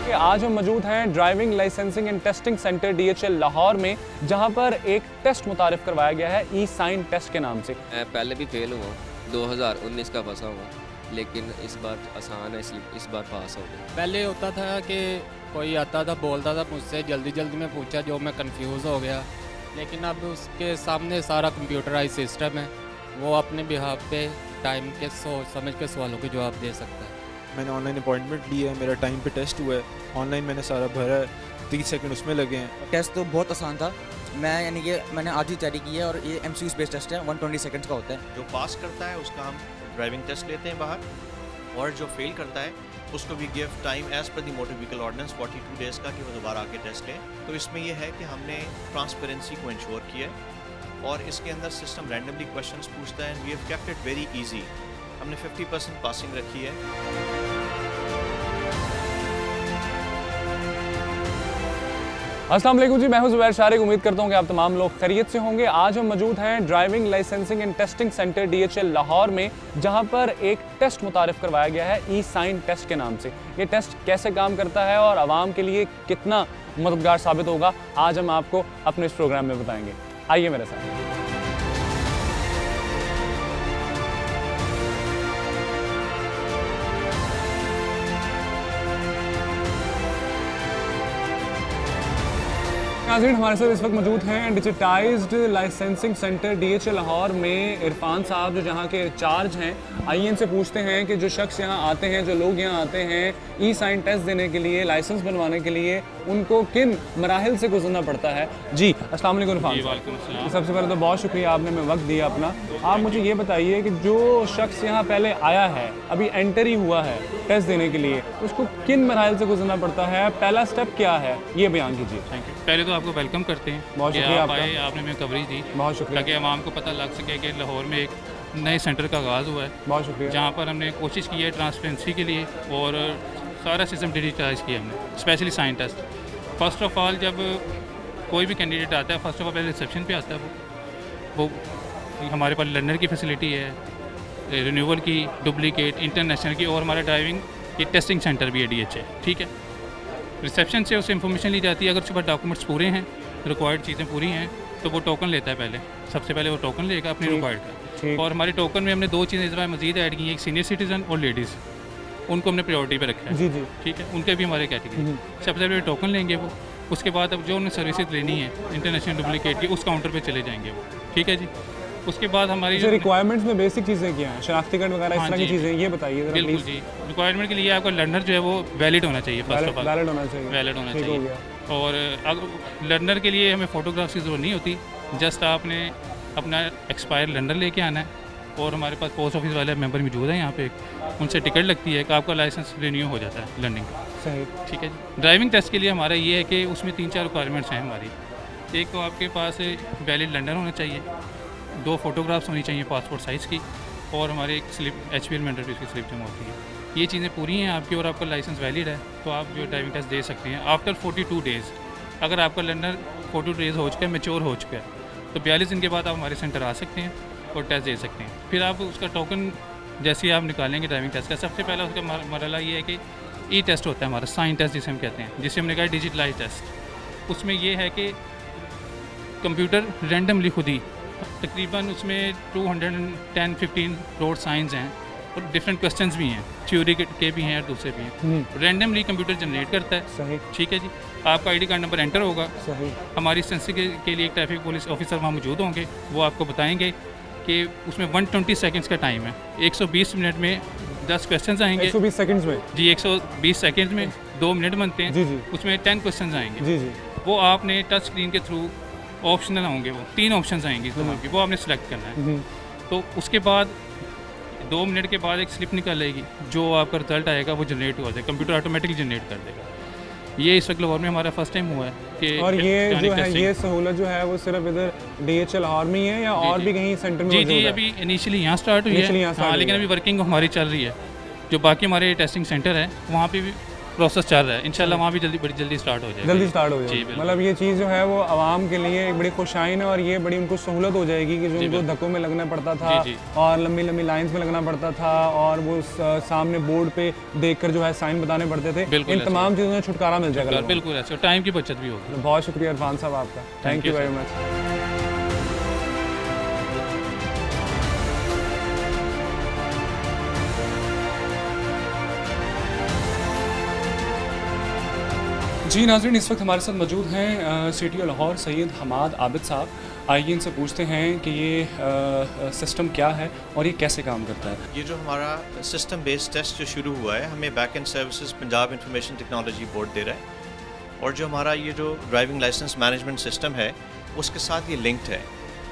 कि आज हम मौजूद हैं driving licensing and testing centre DHL Lahore में, जहां पर एक टेस्ट मुतारिफ करवाया गया है ई साइन टेस्ट के नाम से। मैं पहले भी फेल हुआ, 2019 का फंसा हुआ, लेकिन इस बार आसान है, इसलिए इस बार पास हो गया। पहले होता था कि कोई आता था बोलता था मुझसे, जल्दी जल्दी में पूछा जो मैं कंफ्यूज हो गया, लेकिन अब उसके सामने सारा कंप्यूटराइज सिस्टम है, वो अपने बिहाफ पे टाइम के सोच समझ के सवालों के जवाब दे सकता है। मैंने ऑनलाइन अपॉइंटमेंट ली है, मेरा टाइम पे टेस्ट हुआ है, ऑनलाइन मैंने सारा भरा है, 30 सेकंड उसमें लगे हैं। टेस्ट तो बहुत आसान था, मैंने आज ही तैयारी की है और ये MCQ बेस्ड टेस्ट है, 120 सेकंड्स का होता है। जो पास करता है उसका हम ड्राइविंग टेस्ट लेते हैं बाहर, और जो फेल करता है उसको भी give time as per the motor vehicle ordinance 42 days का कि वो दोबारा आके टेस्ट लें। तो इसमें यह है कि हमने ट्रांसपेरेंसी को इंश्योर किया है और इसके अंदर सिस्टम रैंडमली क्वेश्चंस पूछता है and we have kept it very easy. हमने 50% पासिंग रखी है। अस्सलाम वालेकुम जी, मैं हूं ज़ुबैर शारिक। उम्मीद करता हूं कि आप तमाम लोग खैरियत से होंगे। आज हम मौजूद हैं driving licensing and testing centre DHL Lahore में, जहां पर एक टेस्ट मुतारिफ करवाया गया है ई साइन टेस्ट के नाम से। ये टेस्ट कैसे काम करता है और आवाम के लिए कितना मददगार साबित होगा, आज हम आपको अपने इस प्रोग्राम में बताएंगे। आइए मेरे साथ। नाज़रीन, हमारे साथ इस वक्त मौजूद हैं digitized licensing centre DHL Lahore में इरफान साहब, जो यहाँ के इंचार्ज हैं। आइए इनसे पूछते हैं कि जो शख्स यहाँ आते हैं, जो लोग यहाँ आते हैं ई साइन टेस्ट देने के लिए, लाइसेंस बनवाने के लिए, उनको किन मराहिल से गुजरना पड़ता है। जी अस्सलाम वालेकुम इरफान साहब। सबसे पहले तो बहुत शुक्रिया, आपने हमें वक्त दिया अपना। आप मुझे ये बताइए कि जो शख्स यहाँ पहले आया है, अभी एंटर ही हुआ है टेस्ट देने के लिए, उसको किन मराहिल से गुजरना पड़ता है, पहला स्टेप क्या है, ये बयान कीजिए। Thank you. पहले तो आपको वेलकम करते हैं, बहुत कि शुक्रिया आप आपका। आए, आपने हमें कवरेज दी, बहुत शुक्रिया, ताकि आवाम को पता लग सके कि लाहौर में एक नए सेंटर का आगाज़ हुआ है, बहुत शुक्रिया, जहाँ पर हमने कोशिश की है ट्रांसपेरेंसी के लिए और सारा सिस्टम डिजिटाइज किया हमने, specially sign test. First of all जब कोई भी कैंडिडेट आता है, फर्स्ट ऑफ ऑल पहले रिसेप्शन पे आता है, वो हमारे पास लर्नर की फैसिलिटी है, रिन्यूअल की, डुप्लीकेट, इंटरनेशनल की, और हमारा ड्राइविंग की टेस्टिंग सेंटर भी है DHL। ठीक है, रिसेप्शन से उससे इन्फॉर्मेशन ली जाती है, अगर उसके पास डॉक्यूमेंट्स पूरे हैं, रिक्वायर्ड चीज़ें पूरी हैं, तो वो टोकन लेता है। पहले सबसे पहले वो टोकन लेगा अपनी रिक्वायर्ड का, और हमारे टोकन में हमने दो चीज़ें इस बार मजीद ऐड की हैं, एक सीनियर सिटीज़न और लेडीज़, उनको हमने प्रायोरिटी पे रखा है। जी जी, ठीक है, उनके भी हमारे कैटेगरी। सबसे पहले टोकन लेंगे वो, उसके बाद अब जो उन्हें सर्विसेज लेनी है इंटरनेशनल डुप्लीकेट की, उस काउंटर पे चले जाएंगे वो। ठीक है जी, उसके बाद हमारी जो रिक्वायरमेंट्स में बेसिक चीज़ें क्या हैं, शनाख्ती कार्ड वगैरह इस तरह की चीज़ें, ये बताइए जरा बिल्कुल प्लीज़। जी, रिक्वायरमेंट के लिए आपका लर्नर जो है वो वैलिड होना चाहिए, फर्स्ट ऑफ ऑल वैलिड होना चाहिए, वैलिड होना ठीक हो चाहिए। गया। और लर्नर के लिए हमें फ़ोटोग्राफ्स की ज़रूरत नहीं होती, जस्ट आपने अपना एक्सपायर लर्नर लेके आना है, और हमारे पास पोस्ट ऑफिस वाले मेंबर मौजूद हैं यहाँ पे, उनसे टिकट लगती है कि आपका लाइसेंस रिन्यू हो जाता है लर्निंग का। सही, ठीक है जी। ड्राइविंग टेस्ट के लिए हमारा ये है कि उसमें 3-4 रिक्वायरमेंट्स हैं हमारी। एक तो आपके पास वैलिड लर्नर होना चाहिए, 2 फोटोग्राफ्स होनी चाहिए पासपोर्ट साइज़ की, और हमारे एक स्लिप HPL मेंबर की स्लिप जमा होती है। ये चीज़ें पूरी हैं आपकी, और आपका लाइसेंस वैलिड है, तो आप जो ड्राइविंग टेस्ट दे सकते हैं आफ्टर 42 डेज़। अगर आपका लर्नर 42 डेज़ हो चुका है, मेच्योर हो चुका है, तो 42 दिन के बाद आप हमारे सेंटर आ सकते हैं और टेस्ट दे सकते हैं। फिर आप उसका टोकन जैसे ही आप निकालेंगे ड्राइविंग टेस्ट का, सबसे पहला उसका मरला ये है कि ई टेस्ट होता है हमारा, साइन टेस्ट जिसे हम कहते हैं, जिसे हमने कहा डिजिटलाइज टेस्ट। उसमें ये है कि कंप्यूटर रैंडमली खुद ही तकरीबन उसमें 210-15 रोड साइंस हैं, और डिफरेंट क्वेश्चंस भी हैं, थ्योरी के भी हैं और दूसरे भी हैं, रैंडमली कंप्यूटर जनरेट करता है। सही, ठीक है जी, आपका ID कार्ड नंबर एंटर होगा, सही, हमारी सेंसी के लिए एक ट्रैफिक पुलिस ऑफिसर वहाँ मौजूद होंगे, वो आपको बताएंगे कि उसमें 120 सेकंड्स का टाइम है, 120 मिनट में 10 क्वेश्चंस आएंगे। 120 सेकंड्स में जी, 120 सेकंड्स में 2 मिनट बनते हैं। जी जी, उसमें 10 क्वेश्चंस आएंगे। जी जी, वो आपने टच स्क्रीन के थ्रू ऑप्शनल होंगे, वो 3 ऑप्शंस आएंगी आपकी, वो आपने सेलेक्ट करना है। तो उसके बाद 2 मिनट के बाद एक स्लिप निकलेगी, जो आपका रिजल्ट आएगा वो जनरेट हो जाएगा, कंप्यूटर ऑटोमेटिकली जनरेट कर देगा। ये इस वक्त लाहौर में हमारा फर्स्ट टाइम हुआ है कि, और ये जो है ये सहूलत जो है वो सिर्फ इधर DHL लाहौर में ही है या और भी कहीं सेंटर में? जी, अभी इनिशियली यहाँ स्टार्ट हुई है, हाँ, लेकिन अभी वर्किंग हमारी चल रही है। जो बाकी हमारे टेस्टिंग सेंटर है वहाँ पे भी प्रोसेस चल रहा है, इंशाल्लाह वहाँ भी बड़ी जल्दी स्टार्ट हो जाएगा। जल्दी स्टार्ट हो जी, जाएगी। बिल्कुल। मतलब ये चीज़ जो है वो आवाम के लिए एक बड़ी खुशाइन है और ये बड़ी उनको सहूलत हो जाएगी कि जो उनको धक्कों में लगना पड़ता था जी, जी। और लंबी लंबी लाइंस में लगना पड़ता था और वो सामने बोर्ड पे देखकर जो है साइन बताने पड़ते थे, बिल्कुल इन ऐसे। तमाम चीज़ों से छुटकारा मिल जाएगा लोगों को। बिल्कुल ऐसे, टाइम की बचत भी होगी। बहुत शुक्रिया इरफान साहब आपका, thank you you, very sir. Much. जी नाज़रीन, इस वक्त हमारे साथ मौजूद हैं सिटी लाहौर सैयद हमाद आबिद साहब। आइए इनसे पूछते हैं कि ये सिस्टम क्या है और ये कैसे काम करता है। ये जो हमारा सिस्टम बेस्ड टेस्ट जो शुरू हुआ है, हमें back end services Punjab information technology board दे रहा है और जो हमारा ये जो ड्राइविंग लाइसेंस मैनेजमेंट सिस्टम है उसके साथ ये लिंक्ड है।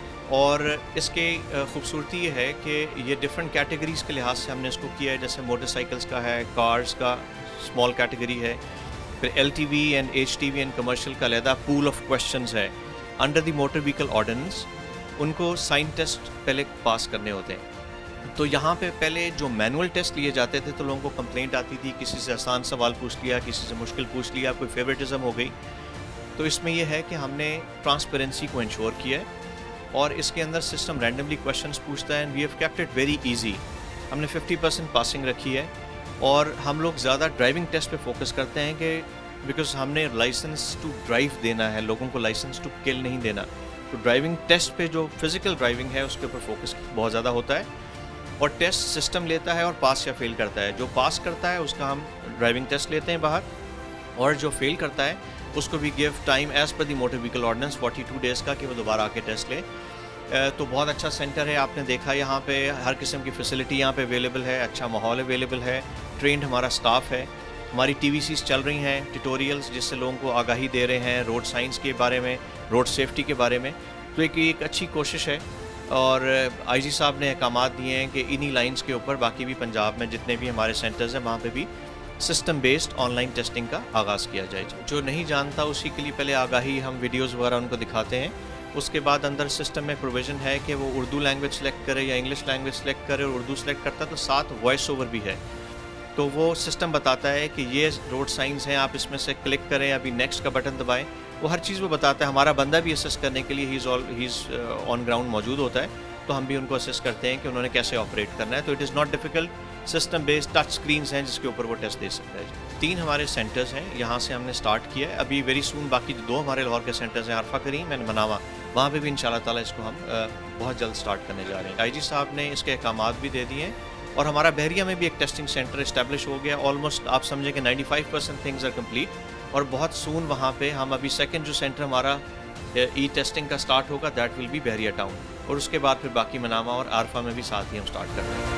और इसके खूबसूरती ये है कि ये डिफरेंट कैटेगरीज़ के लिहाज से हमने इसको किया है, जैसे मोटरसाइकिल्स का है, कार्स का स्मॉल कैटेगरी है, फिर LTV and HTV and commercial का अलहदा पूल ऑफ क्वेश्चंस है। Under the motor vehicle ordinance उनको साइन टेस्ट पहले पास करने होते हैं। तो यहाँ पे पहले जो मैनुअल टेस्ट लिए जाते थे तो लोगों को कंप्लेंट आती थी, किसी से आसान सवाल पूछ लिया, किसी से मुश्किल पूछ लिया, कोई फेवरेटिज्म हो गई। तो इसमें यह है कि हमने ट्रांसपेरेंसी को इंश्योर किया है और इसके अंदर सिस्टम रैंडमली क्वेश्चंस पूछता है and we have kept it very easy. हमने 50% पासिंग रखी है और हम लोग ज़्यादा ड्राइविंग टेस्ट पे फोकस करते हैं कि बिकॉज हमने लाइसेंस टू ड्राइव देना है, लोगों को लाइसेंस टू किल नहीं देना। तो ड्राइविंग टेस्ट पे जो फिज़िकल ड्राइविंग है उसके ऊपर फोकस बहुत ज़्यादा होता है और टेस्ट सिस्टम लेता है और पास या फेल करता है। जो पास करता है उसका हम ड्राइविंग टेस्ट लेते हैं बाहर और जो फेल करता है उसको भी give time as per the motor vehicle ordinance 42 days का कि वो दोबारा आके टेस्ट ले। तो बहुत अच्छा सेंटर है, आपने देखा यहाँ पे हर किस्म की फैसिलिटी यहाँ पे अवेलेबल है, अच्छा माहौल अवेलेबल है, ट्रेंड हमारा स्टाफ है, हमारी TVCs चल रही हैं, ट्यूटोरियल्स जिससे लोगों को आगाही दे रहे हैं रोड साइंस के बारे में, रोड सेफ्टी के बारे में। तो एक अच्छी कोशिश है और IG साहब ने अहकामात दिए हैं कि इन्हीं लाइंस के ऊपर बाकी भी पंजाब में जितने भी हमारे सेंटर्स हैं वहाँ पे भी सिस्टम बेस्ड ऑनलाइन टेस्टिंग का आगाज़ किया जाए। जो नहीं जानता उसी के लिए पहले आगाही हम वीडियोज़ वगैरह उनको दिखाते हैं, उसके बाद अंदर सिस्टम में प्रोविज़न है कि वो उर्दू लैंग्वेज सेलेक्ट करे या इंग्लिश लैंग्वेज सेलेक्ट करे और उर्दू सेलेक्ट करता है तो साथ वॉइस ओवर भी है। तो वो सिस्टम बताता है कि ये रोड साइंस हैं, आप इसमें से क्लिक करें, अभी नेक्स्ट का बटन दबाएं, वो हर चीज़ वो बताता है। हमारा बंदा भी असिस्ट करने के लिए ही इज़ ऑन ग्राउंड मौजूद होता है, तो हम भी उनको असिस्ट करते हैं कि उन्होंने कैसे ऑपरेट करना है। तो it is not difficult, system based touch screens हैं जिसके ऊपर वो टेस्ट दे सकता है। 3 हमारे सेंटर्स हैं, यहाँ से हमने स्टार्ट किया है। अभी वेरी सून बाकी 2 हमारे लाहौर के सेंटर्स हैं, अरफा करीम एंड मनावा, वहाँ पे भी इंशाल्लाह ताला इसको हम बहुत जल्द स्टार्ट करने जा रहे हैं। IG साहब ने इसके अहकामात भी दे दिए हैं और हमारा बहरिया में भी एक टेस्टिंग सेंटर इस्टेब्लिश हो गया। ऑलमोस्ट आप समझें कि 95% थिंग्स आर कंप्लीट और बहुत सून वहाँ पे हम अभी सेकंड जो सेंटर हमारा टेस्टिंग का स्टार्ट होगा that will be Bahria Town और उसके बाद फिर बाकी मनामा और आरफा में भी साथ ही हम स्टार्ट कर रहे हैं।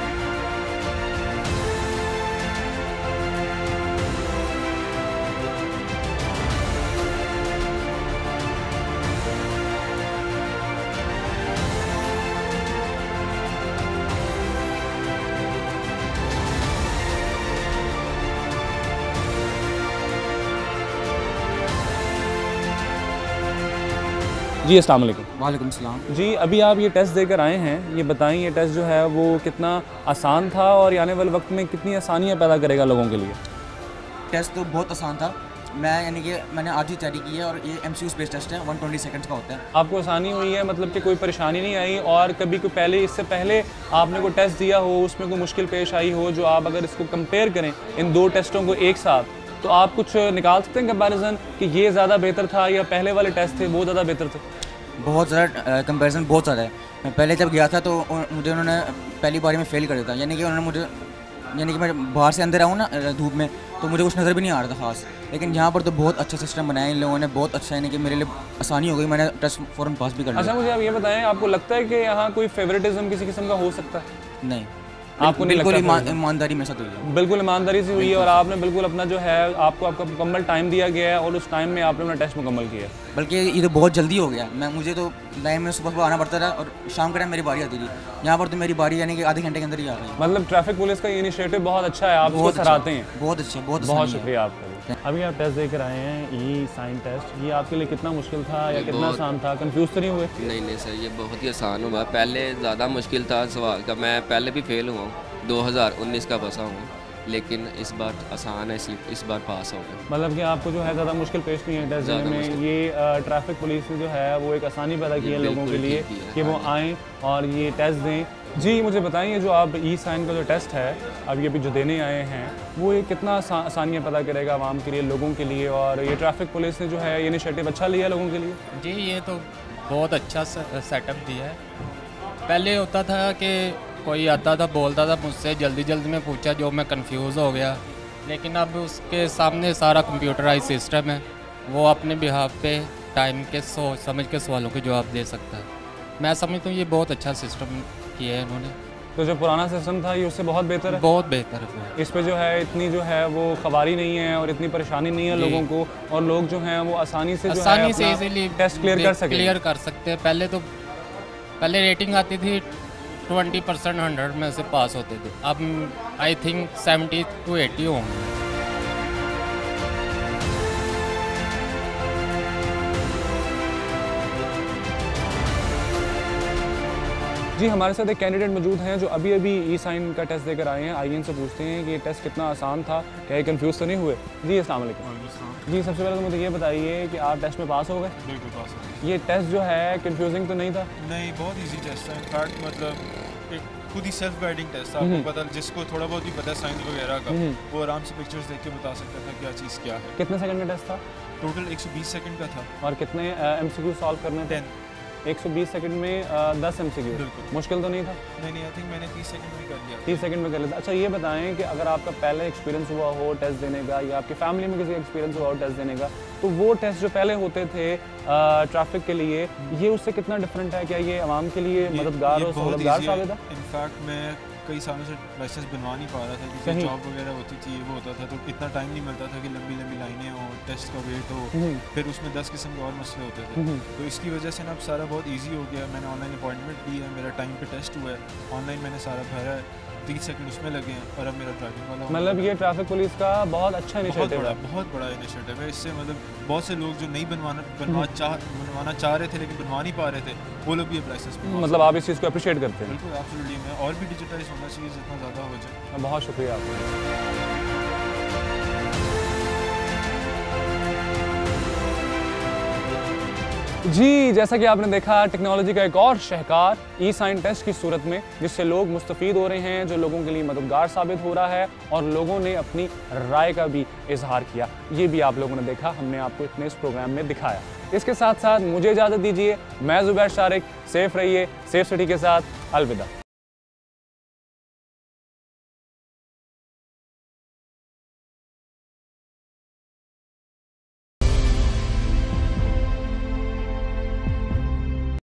जी अस्सलाम वालेकुम। वालेकुम सलाम। जी अभी आप ये टेस्ट देकर आए हैं, ये बताएं ये टेस्ट जो है वो कितना आसान था और आने वाले वक्त में कितनी आसानियाँ पैदा करेगा लोगों के लिए? टेस्ट तो बहुत आसान था, मैंने आज ही तैयारी की है और ये MCQ बेस्ड टेस्ट है, 120 सेकंड्स का होता है। आपको आसानी हुई है, मतलब कि कोई परेशानी नहीं आई और कभी कोई पहले इससे पहले आपने कोई टेस्ट दिया हो उसमें कोई मुश्किल पेश आई हो, जो आप अगर इसको कंपेयर करें इन 2 टेस्टों को एक साथ तो आप कुछ निकाल सकते हैं कंपैरिजन कि ये ज़्यादा बेहतर था या पहले वाले टेस्ट थे वो ज़्यादा बेहतर थे? बहुत ज़्यादा कंपैरिजन बहुत ज़्यादा है। मैं पहले जब गया था तो मुझे उन्होंने पहली बारी में फ़ेल कर दिया था, यानी कि मैं बाहर से अंदर आऊँ ना धूप में तो मुझे कुछ नज़र भी नहीं आ रहा था ख़ास। लेकिन यहाँ पर तो बहुत अच्छा सिस्टम बनाया इन लोगों ने, बहुत अच्छा, यानी कि मेरे लिए आसानी हो गई, मैंने टेस्ट फ़ौरन पास भी कर लिया। अच्छा मुझे आप ये बताएं, आपको लगता है कि यहाँ कोई फेवरेटिज्म किसी किस्म का हो सकता है? नहीं, आपको नहीं बिल्कुल लगता? ईमानदारी मेरे साथ हुई है। बिल्कुल ईमानदारी से हुई है और आपने बिल्कुल अपना जो है आपका मुकम्मल टाइम दिया गया है और उस टाइम में आपने अपना टेस्ट मुकम्मल किया। बल्कि ये तो बहुत जल्दी हो गया, मुझे तो लाइन में सुबह आना पड़ता था और शाम के टाइम मेरी बारी आती थी। यहाँ पर तो मेरी बारी यानी कि आधे घंटे के अंदर ही आ गई। मतलब ट्रैफिक पुलिस का ये इनिशिएटिव बहुत अच्छा है, आप इसको सराहते हैं। बहुत अच्छा, बहुत शुक्रिया आपका। अभी आप टेस्ट देकर आए हैं साइन टेस्ट, ये आपके लिए कितना मुश्किल था या कितना आसान था? कंफ्यूज तो नहीं हुए? नहीं सर, ये बहुत ही आसान हुआ। पहले ज़्यादा मुश्किल था सवाल का, मैं पहले भी फेल हुआ हूँ, 2019 का फंसा हूँ। लेकिन इस बार आसान है, इसलिए इस बार पास हो गया। मतलब कि आपको जो है ज़्यादा मुश्किल पेश नहीं है टेस्ट देने में। ये ट्रैफिक पुलिस ने जो है वो एक आसानी पैदा की है लोगों के लिए कि वो आएँ और ये टेस्ट दें। जी मुझे बताइए, जो आप ई साइन का जो टेस्ट है अब ये भी जो देने आए हैं, वो ये कितना आसानियाँ पैदा करेगा आवाम के लिए, लोगों के लिए, और ये ट्रैफिक पुलिस ने जो है ये इनिशिएटिव अच्छा लिया लोगों के लिए? जी ये तो बहुत अच्छा सेटअप दिया है। पहले होता था कि कोई आता था बोलता था मुझसे, जल्दी जल्दी में पूछा जो मैं कंफ्यूज हो गया, लेकिन अब उसके सामने सारा कंप्यूटराइज सिस्टम है, वो अपने बिहाफ पे टाइम के सोच समझ के सवालों के जवाब दे सकता है। मैं समझता हूँ ये बहुत अच्छा सिस्टम किया है इन्होंने। तो जो पुराना सिस्टम था ये उससे बहुत बेहतर है? बहुत बेहतर है। इस पे जो है इतनी जो है वो खबारी नहीं है और इतनी परेशानी नहीं है लोगों को, और लोग जो हैं वो आसानी से इजीली टेस्ट क्लियर कर सकते हैं। पहले रेटिंग आती थी 20% 100 में से पास होते थे, अब आई थिंक 70 to 80 होंगे। जी हमारे साथ एक कैंडिडेट मौजूद हैं जो अभी अभी ई साइन का टेस्ट देकर आए हैं। आइए इनसे पूछते हैं कि ये टेस्ट कितना आसान था, क्या ये कंफ्यूज तो नहीं हुए? जी अस्सलाम वालेकुम। जी सबसे पहले तो मुझे ये बताइए कि आप टेस्ट में पास हो गए? बिल्कुल पास हो गए। ये टेस्ट जो है कंफ्यूजिंग तो नहीं था? नहीं, बहुत इजी टेस्ट था। इनफैक्ट मतलब एक खुद ही सेल्फ गाइडिंग टेस्ट था। आपको पता, जिसको थोड़ा बहुत भी पता है साइंस वगैरह का, वो आराम से पिक्चर्स देख के बता सकता था क्या चीज़ क्या है। कितने सेकंड का टेस्ट था? टोटल 120 सेकंड का था। और कितने MCQ सॉल्व करने थे? 120 सेकंड में 10 MCQ। मुश्किल तो नहीं था? नहीं, आई थिंक मैंने 30 सेकंड में कर लिया। 30 सेकंड में कर लिया। अच्छा ये बताएं कि अगर आपका पहले एक्सपीरियंस हुआ हो टेस्ट देने का, या आपकी फैमिली में किसी का एक्सपीरियंस हुआ हो टेस्ट देने का, तो वो टेस्ट जो पहले होते थे ट्रैफिक के लिए, ये उससे कितना डिफरेंट है? क्या ये आवाम के लिए मददगार और सहूलतगार साबित है? इनफैक्ट मैं कई सालों से लाइसेंस बनवा नहीं पा रहा था क्योंकि जॉब वगैरह होती थी, वो होता था, तो इतना टाइम नहीं मिलता था कि लंबी लंबी लाइनें हो, टेस्ट का वेट हो, फिर उसमें 10 किस्म के और मसले होते थे। तो इसकी वजह से ना अब सारा बहुत इजी हो गया। मैंने ऑनलाइन अपॉइंटमेंट ली है, मेरा टाइम पे टेस्ट हुआ है, ऑनलाइन मैंने सारा भरा है, 30 सेकंड उसमें लगे हैं और अब मेरा ड्राइविंग वाला। मतलब ये ट्रैफिक पुलिस का बहुत अच्छा इनिशिएटिव है। बहुत बड़ा इनिशिएटिव है। इससे मतलब बहुत से लोग जो नहीं बनवाना चाह रहे थे लेकिन बनवा नहीं पा रहे थे, वो लोग भी अब लाइसेंस। मतलब आप इस चीज़ को अप्रिशिएट करते हैं? बिल्कुल, एब्सोल्युटली। मैं और भी डिजिटाइज होना चाहिए जितना ज़्यादा हो जाए। बहुत शुक्रिया आपका। जी जैसा कि आपने देखा, टेक्नोलॉजी का एक और शहकार ई साइन टेस्ट की सूरत में, जिससे लोग मुस्तफ़ीद हो रहे हैं, जो लोगों के लिए मददगार साबित हो रहा है, और लोगों ने अपनी राय का भी इजहार किया। ये भी आप लोगों ने देखा, हमने आपको इतने इस प्रोग्राम में दिखाया। इसके साथ साथ मुझे इजाज़त दीजिए, मैं ज़ुबैर शारिक। सेफ रहिए, सेफ सिटी के साथ। अलविदा।